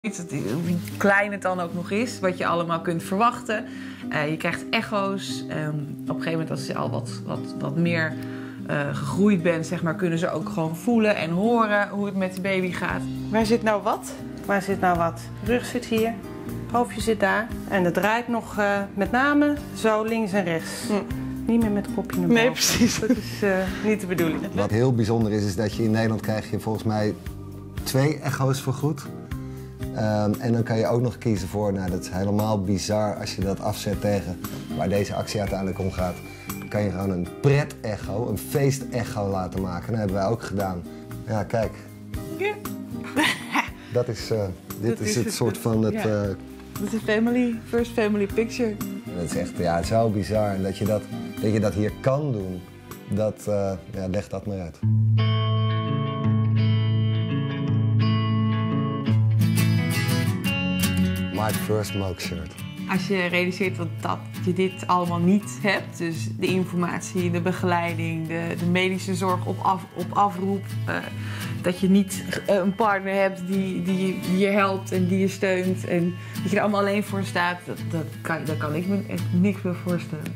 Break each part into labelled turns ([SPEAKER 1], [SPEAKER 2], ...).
[SPEAKER 1] Hoe klein het dan ook nog is, wat je allemaal kunt verwachten. Je krijgt echo's. Op een gegeven moment, als je al wat meer gegroeid bent, zeg maar, kunnen ze ook gewoon voelen en horen hoe het met de baby gaat.
[SPEAKER 2] Waar zit nou wat? Waar zit nou wat? Rug zit hier, hoofdje zit daar. En het draait nog met name zo links en rechts. Niet meer met het kopje naar boven.
[SPEAKER 1] Nee, precies.
[SPEAKER 2] Dat is niet de bedoeling.
[SPEAKER 3] Wat heel bijzonder is dat je in Nederland krijg je volgens mij 2 echo's vergoed. En dan kan je ook nog kiezen voor, nou dat is helemaal bizar als je dat afzet tegen waar deze actie uiteindelijk om gaat. Dan kan je gewoon een pret-echo, een feest-echo laten maken. Dat hebben wij ook gedaan. Ja, kijk.
[SPEAKER 1] Ja.
[SPEAKER 3] Dat is, dit is het soort van het...
[SPEAKER 1] Dat is een first family picture.
[SPEAKER 3] Dat is echt, ja, het is zo bizar. En dat je dat hier kan doen, dat, leg dat maar uit. My first smoke shirt.
[SPEAKER 1] Als je realiseert dat je dit allemaal niet hebt, dus de informatie, de begeleiding, de medische zorg op afroep, dat je niet een partner hebt die je helpt en die je steunt en dat je er allemaal alleen voor staat, daar kan ik me echt niks meer voorstellen.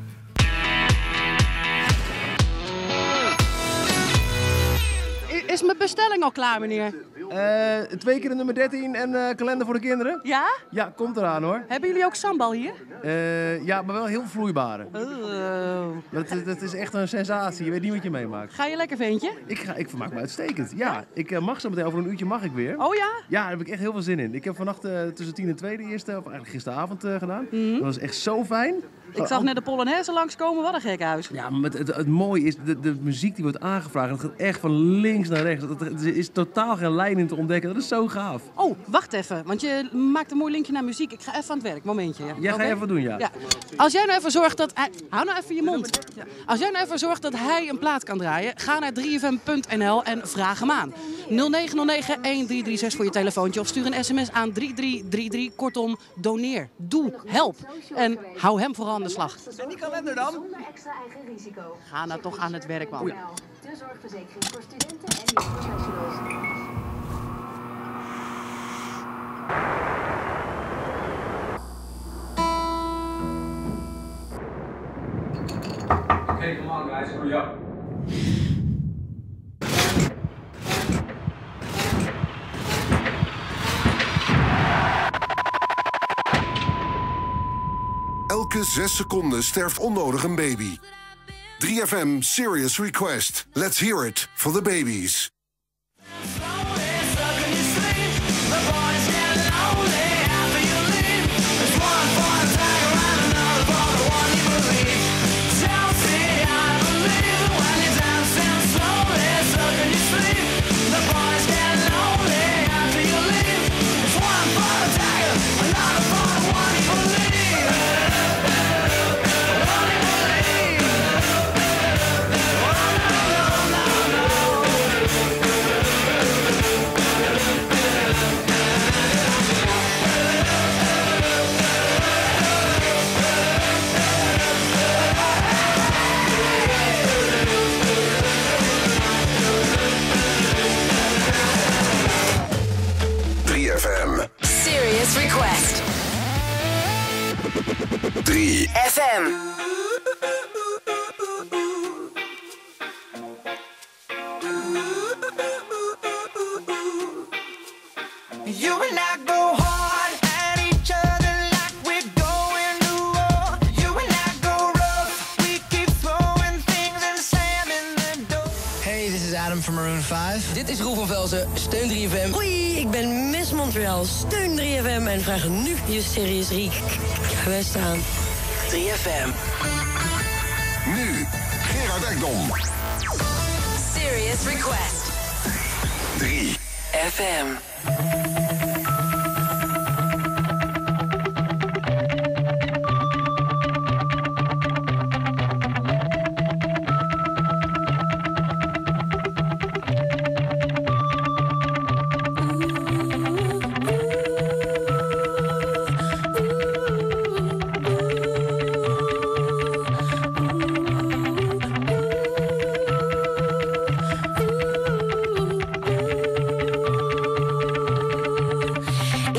[SPEAKER 4] Is mijn bestelling al klaar, meneer?
[SPEAKER 5] 2 keer de nummer 13 en kalender voor de kinderen.
[SPEAKER 4] Ja?
[SPEAKER 5] Ja, komt eraan hoor.
[SPEAKER 4] Hebben jullie ook sambal hier?
[SPEAKER 5] Ja, maar wel heel vloeibare. Dat is echt een sensatie. Je weet niet wat je meemaakt.
[SPEAKER 4] Ga je lekker, ventje?
[SPEAKER 5] Ik vermaak me uitstekend. Ja, ik mag zo meteen, over een uurtje mag ik weer.
[SPEAKER 4] Oh ja?
[SPEAKER 5] Ja, daar heb ik echt heel veel zin in. Ik heb vannacht tussen 10 en 2 de eerste, of eigenlijk gisteravond gedaan. Dat was echt zo fijn.
[SPEAKER 4] Ik zag net de Polonaise langskomen, wat een gek huis.
[SPEAKER 5] Ja, maar het mooie is, de muziek die wordt aangevraagd, het gaat echt van links naar rechts. Er is totaal geen lijn in te ontdekken, dat is zo gaaf.
[SPEAKER 4] Oh, wacht even, want je maakt een mooi linkje naar muziek. Ik ga even aan het werk, momentje. Ja.
[SPEAKER 5] Jij gaat even doen, ja.
[SPEAKER 4] Als jij nou even zorgt dat hij... Hou nou even je mond. Ja. Als jij nou even zorgt dat hij een plaat kan draaien, ga naar 3fm.nl en vraag hem aan. 0909-1336 voor je telefoontje of stuur een sms aan 3333. Kortom, doneer, doe, help. En hou hem vooral aan de slag.
[SPEAKER 5] En die kalender dan?
[SPEAKER 6] Extra eigen risico.
[SPEAKER 4] Ga nou toch aan het werk, man.
[SPEAKER 6] De zorgverzekering voor studenten en jonge professionals.
[SPEAKER 7] Okay, come on guys, hurry up.
[SPEAKER 8] Elke 6 seconden sterft onnodig een baby. 3FM Serious Request. Let's hear it for the babies.
[SPEAKER 9] Serious Request. 3FM.
[SPEAKER 10] You and I go hard at each other like we're going to war. You and I go rough, we keep throwing things and slamming the door.
[SPEAKER 11] Hey, this is Adam from Maroon 5.
[SPEAKER 12] Dit is Roel van Velzen, steun 3FM.
[SPEAKER 13] Hoi, ik ben Miss Montreal, steun 3FM en vraag nu je Serious Request aan.
[SPEAKER 9] 3FM.
[SPEAKER 8] Nu, Gerard Ekdom.
[SPEAKER 9] Serious Request.
[SPEAKER 8] 3FM.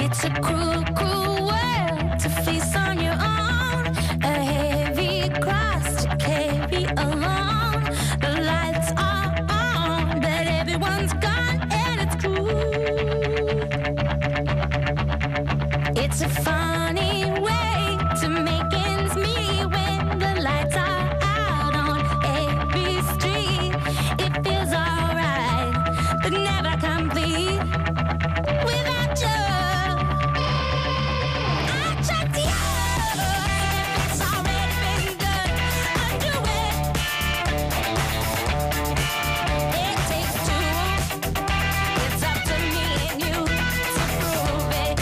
[SPEAKER 7] It's a cruel, cruel world to face on your own. A heavy cross to carry along. The lights are on, but everyone's gone, and it's cruel. It's a funny way to make ends meet when the lights are out on every street. It feels alright, but never complete without you. I tried to if it's already been done, undo it. It takes two. It's up to me and you to prove it.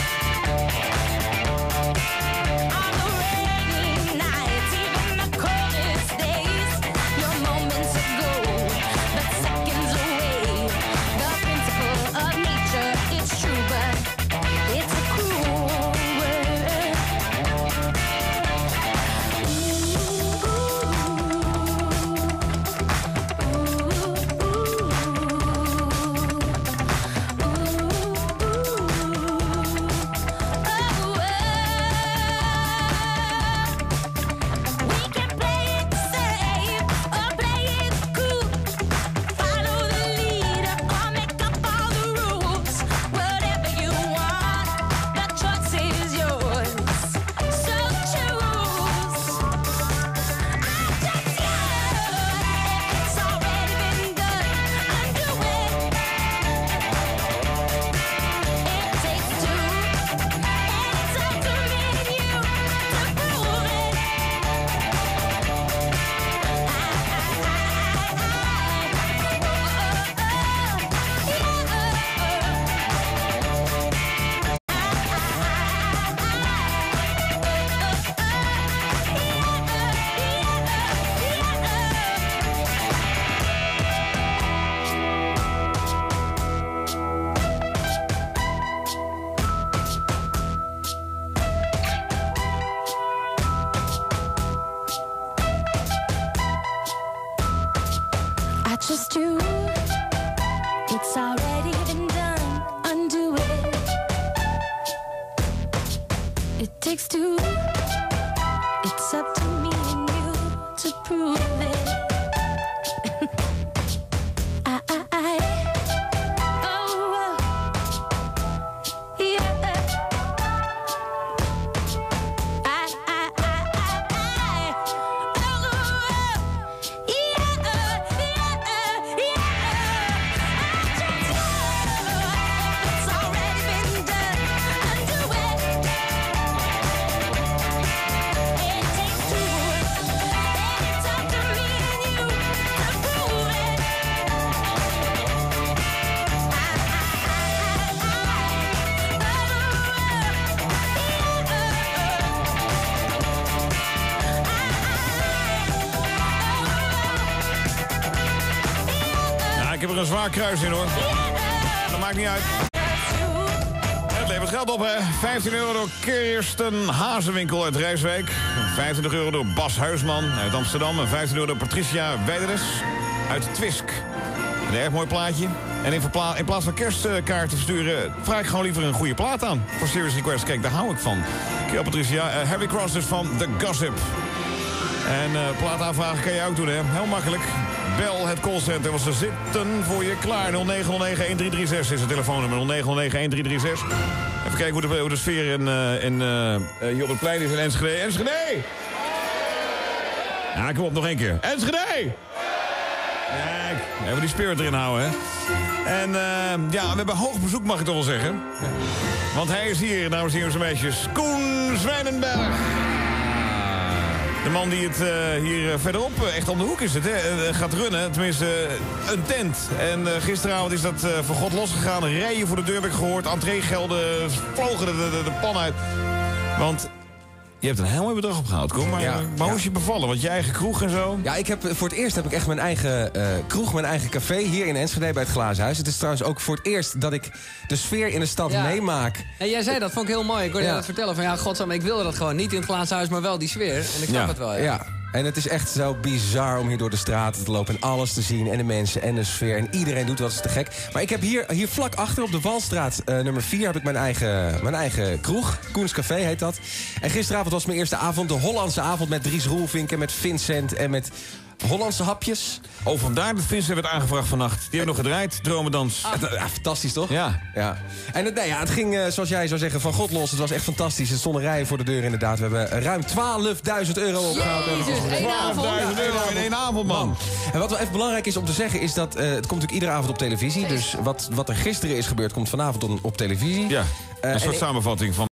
[SPEAKER 7] On the rainy nights, even the coldest days, your moments are gold, but seconds away. The principle of nature, it's true, but it's a cruel world. We can play it safe or play it cool. Follow the leader or make up all the rules. Whatever you want, the choice is yours. So choose. I just it's already been done. Undo it. It takes two, and it's up to me and you to prove it. I trust you. It's already been done. Undo it. It takes two. It's up to me and you to prove it. Oh, yeah. It's already been done. Undo it. It takes two, and it's up to me and you to prove it.
[SPEAKER 14] Ja, ik heb er een zwaar kruis in, hoor. Dat maakt niet uit. Het levert geld op, hè. 15 euro door Kirsten Hazenwinkel uit Rijswijk. 25 euro door Bas Huisman uit Amsterdam. En 15 euro door Patricia Weideres uit Twisk. Een erg mooi plaatje. En in plaats van kerstkaarten te versturen, vraag ik gewoon liever een goede plaat aan. Voor Serious Request. Kijk, daar hou ik van. Kill Patricia. Harry Cross dus van The Gossip. En plaat aanvragen kan je ook doen, hè. Heel makkelijk. Bel het callcenter, want ze zitten voor je klaar. 0909-1336 is het telefoonnummer. 0909-1336. Even kijken hoe de sfeer hier op het plein is in Enschede. Enschede! Ja, kom op, nog één keer. Enschede! Kijk, even die spirit erin houden, hè. En ja, we hebben hoog bezoek, mag ik toch wel zeggen. Want hij is hier, dames en heren en meisjes. Koen Zwijnenberg. De man die het hier verderop, echt om de hoek is het, hè, gaat runnen. Tenminste, een tent. En gisteravond is dat voor God losgegaan. Rijen voor de deur heb ik gehoord. Entreegelden vlogen de pan uit. Want je hebt een heel mooi bedrag opgehaald, Koen. Maar, maar hoe is je bevallen? Want je eigen kroeg en zo?
[SPEAKER 15] Ja, voor het eerst heb ik echt mijn eigen kroeg, mijn eigen café hier in Enschede bij het Glazen Huis. Het is trouwens ook voor het eerst dat ik de sfeer in de stad meemaak.
[SPEAKER 16] En jij zei dat, vond ik heel mooi. Ik hoorde je dat vertellen van ja, godsam, ik wilde dat gewoon niet in het Glazen Huis, maar wel die sfeer. En ik snap het wel, ja.
[SPEAKER 15] En het is echt zo bizar om hier door de straten te lopen... en alles te zien, en de mensen, en de sfeer. En iedereen doet wat, is te gek. Maar ik heb hier vlak achter op de Walstraat nummer 4... heb ik mijn eigen kroeg. Koens Café heet dat. En gisteravond was mijn eerste avond, de Hollandse avond... met Dries Roelvink en met Vincent en met... Hollandse hapjes.
[SPEAKER 14] Oh, vandaar dat Vincent werd aangevraagd vannacht. Die hebben nog gedraaid, Dromedans.
[SPEAKER 15] Fantastisch, toch?
[SPEAKER 14] Ja.
[SPEAKER 15] En het ging, zoals jij zou zeggen, van God los. Het was echt fantastisch. Er stonden rijen voor de deur, inderdaad. We hebben ruim 12.000 euro opgehaald.
[SPEAKER 14] Jezus, 12.000 euro in één avond, man.
[SPEAKER 15] En wat wel even belangrijk is om te zeggen, is dat... het komt natuurlijk iedere avond op televisie. Dus wat er gisteren is gebeurd, komt vanavond op televisie.
[SPEAKER 14] Ja, een soort samenvatting van...